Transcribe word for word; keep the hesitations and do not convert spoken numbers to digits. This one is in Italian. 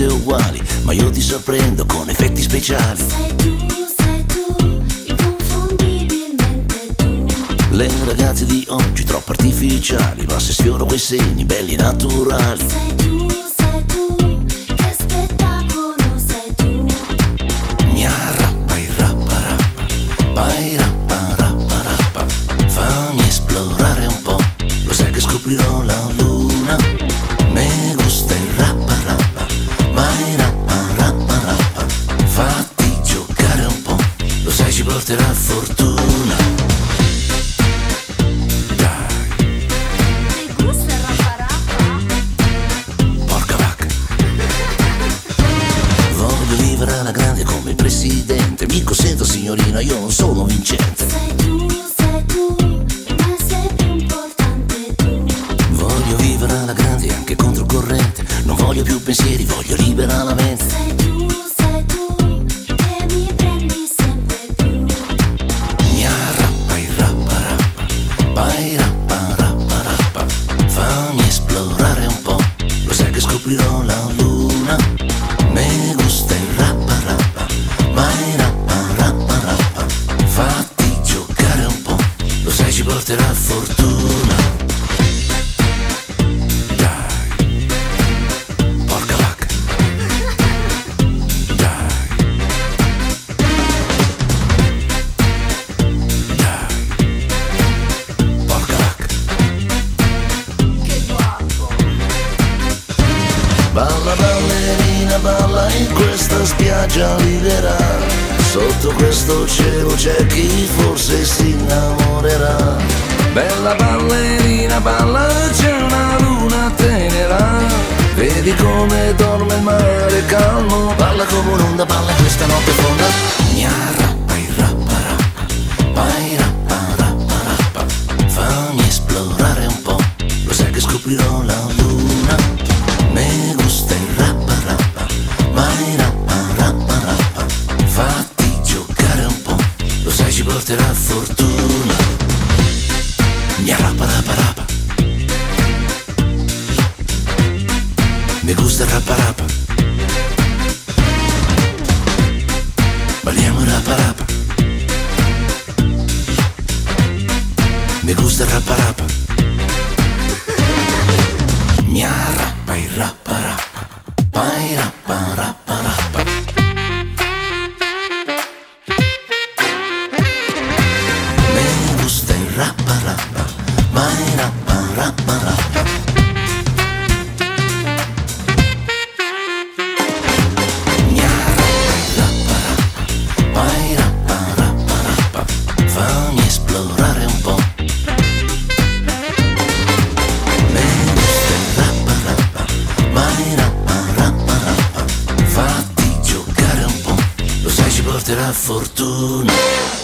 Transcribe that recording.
tutte uguali, ma io ti sorprendo con effetti speciali. Sei tu, sei tu, inconfondibilmente tu. Le ragazze di oggi troppo artificiali, ma se sfioro quei segni belli naturali. Sei tu, sei tu, che spettacolo sei tu. Mia rappa i rappa rappa, vai rappa rappa rappa, fammi esplorare un po', lo sai che scoprirò la luna. Me gusta il rappa rappa, vai rappa rappa rappa, fatti giocare un po', lo sai ci porterà fortuna. Dai, Mi gusta il rappa rappa. porca vacca. Voglio vivere alla grande come il presidente, mi consento signorina, io non sono vincente. Sei tu, sei tu, ma sei più importante tu. Voglio vivere alla grande anche controcorrente, non voglio più pensieri, voglio libera la mente. Sei tu, sei tu, che mi prendi sempre più. Mia rappa i rappa rappa, vai rappa rappa rappa, fammi esplorare un po', lo sai che scoprirò la luna. Me gusta il rappa rappa, vai rappa rappa rappa, fatti giocare un po', lo sai ci porterà fortuna. Dai, porca vacca. Dai, dai, porca vacca. Che guapo. Balla ballerina, balla in questa spiaggia libera, sotto questo cielo c'è chi forse si innamorerà. Bella ballerina, balla, c'è una luna tenera, vedi come dorme il mare calmo, balla come un'onda, balla in questa notte fonda. Mia rappa i rappa rappa, vai rappa rappa rappa, fammi esplorare un po', lo sai che scoprirò la luna. Me gusta il rappa rappa, vai rappa rappa rappa, fatti giocare un po', lo sai ci porterà fortuna. Mia rappa rappa rappa, me gusta il rappa rappa, balliamo il rappa rappa, me gusta il rappa rappa. Mia rappa il rappa rappa, vai rappa rappa rappa. Me gusta il rappa rappa, vai rappa rappa rappa. Mia rappa il rappa rappa, vai rappa rappa rappa, fammi esplorare un po'. Vai rappa rappa rappa, fatti giocare un po', lo sai ci porterà fortuna.